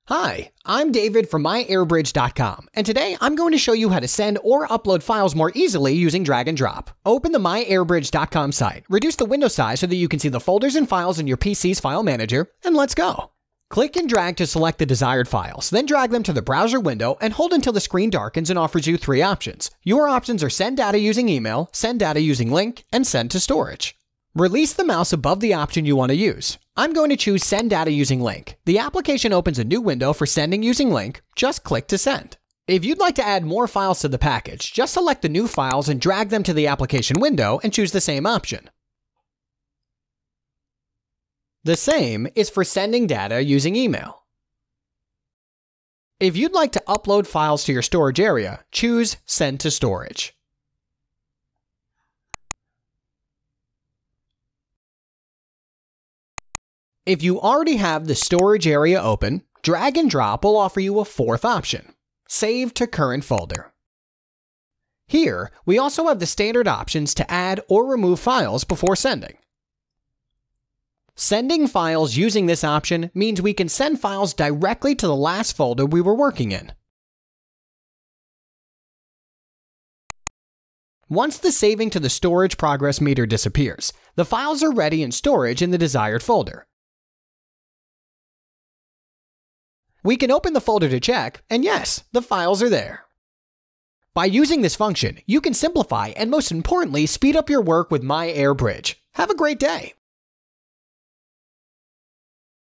Hi, I'm David from MyAirBridge.com, and today I'm going to show you how to send or upload files more easily using drag and drop. Open the MyAirBridge.com site, reduce the window size so that you can see the folders and files in your PC's file manager, and let's go. Click and drag to select the desired files, then drag them to the browser window and hold until the screen darkens and offers you 3 options. Your options are send data using email, send data using link, and send to storage. Release the mouse above the option you want to use. I'm going to choose Send Data Using Link. The application opens a new window for sending using link. Just click to send. If you'd like to add more files to the package, just select the new files and drag them to the application window and choose the same option. The same is for sending data using email. If you'd like to upload files to your storage area, choose Send to Storage. If you already have the storage area open, drag and drop will offer you a 4th option, Save to Current Folder. Here, we also have the standard options to add or remove files before sending. Sending files using this option means we can send files directly to the last folder we were working in. Once the saving to the storage progress meter disappears, the files are ready in storage in the desired folder. We can open the folder to check, and yes, the files are there. By using this function, you can simplify and most importantly, speed up your work with MyAirBridge. Have a great day!